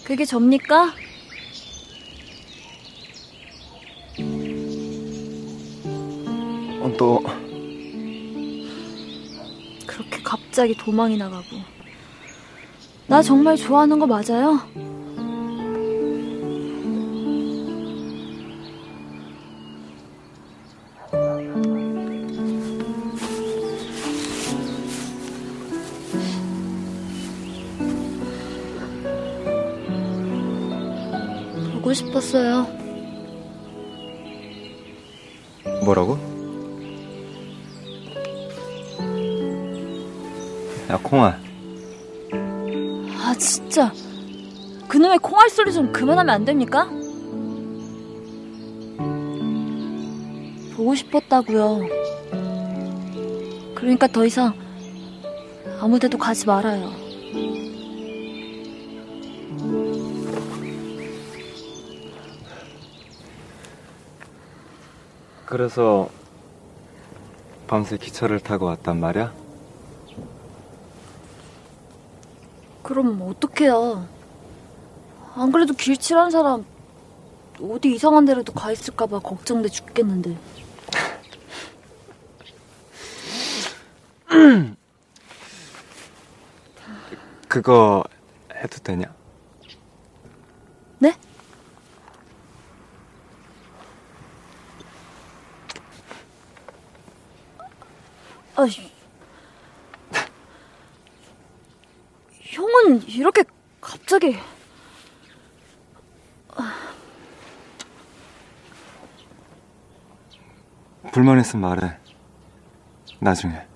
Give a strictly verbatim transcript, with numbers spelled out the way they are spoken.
그게 접니까? 어, 너 그렇게 갑자기 도망이 나가고. 나 정말 좋아하는 거 맞아요? 보고 싶었어요. 뭐라고? 야, 콩아. 아 진짜 그놈의 콩알 소리 좀 그만하면 안 됩니까? 보고 싶었다고요. 그러니까 더 이상 아무 데도 가지 말아요. 그래서 밤새 기차를 타고 왔단 말이야? 그럼 어떡해요. 안 그래도 길치란 사람 어디 이상한 데라도 가 있을까봐 걱정돼 죽겠는데. 그거 해도 되냐? 네? 아, 형은 이렇게 갑자기... 불만 있으면 말해. 나중에.